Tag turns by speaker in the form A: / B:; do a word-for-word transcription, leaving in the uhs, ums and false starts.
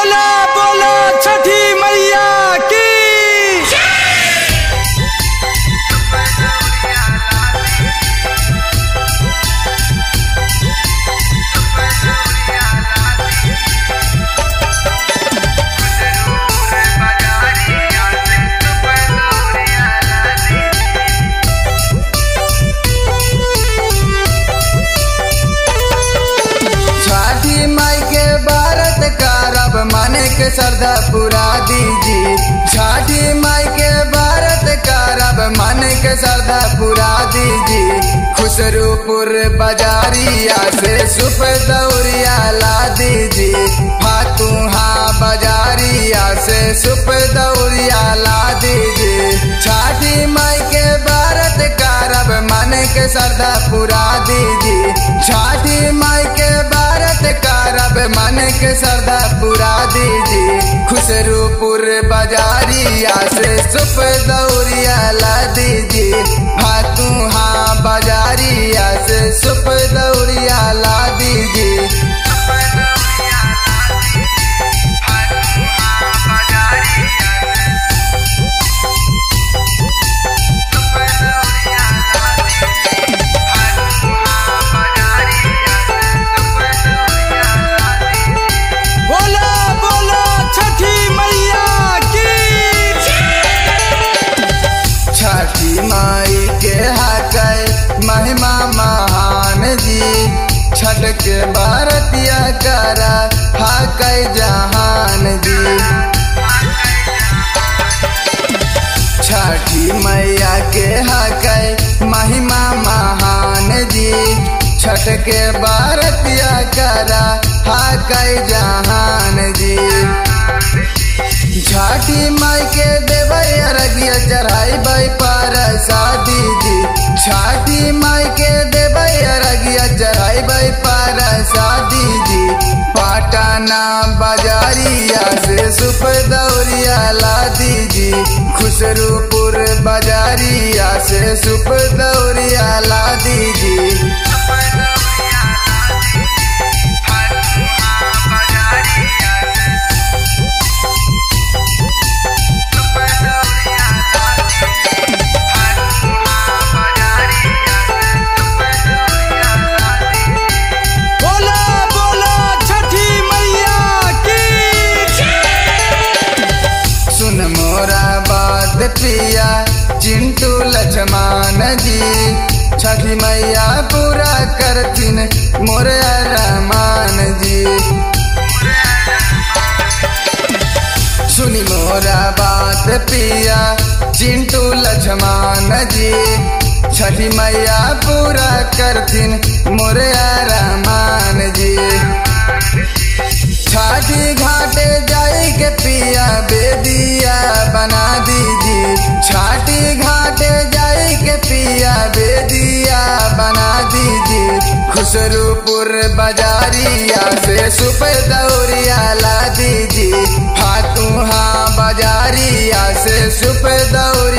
A: बोला बोला छठी मैया की।
B: माने के श्रद्धा पूरा दीजिए, छठी माई के भारत का रब माने के श्रद्धा पूरा दीजिए। खुसरूपुर बाजारिया से सुप दौरिया ला दीजिए, फातुहा बाजारिया से सुप दौरिया ला दीजिए। छठी माई के भारत का रब माने के श्रद्धा पूरा दीजिए, छठी माई के भारत का रब माने के श्रद्धा पूरा दीजिए। खुसरूपुर बाजारिया से सुप दौरिया ला दीजिए, फातुहा बाजारिया से सुप दौरिया ला दीजिए। माई के हकै महिमा महान जी, छठ के भारतिया करा हकै जहान जी। छठी मैया के हकै महिमा महान जी, छठ के भारतिया करा हकै जहान जी। छठी माई के देवै अरगिया चढ़ाई बाई पर शादी जी, छठी माई के देवै अरगिया चढ़ाई बाई पर शादी जी। पाटना बाजारिया से सुप दौरिया ला दीजिए, खुसरूपुर बाजारिया से सुप दौरिया ला दीजिए। पिया चिंटू लक्ष्मण जी, छठी मैया पूरा करथिन मोर अरमान जी। सुनी मोरा बात पिया चिंटू लक्ष्मण जी, छठी मैया पूरा करथिन मोर अरमान जी। छठी घाटे जाई के पिया बेदिया बना दीजिए, छठी घाटे जाई के पिया बेदिया बना दीजिए। खुसरूपुर बाजारिया से सुप दौरिया ला दीजिए, फातुहा बाजारिया से सुप दौरिया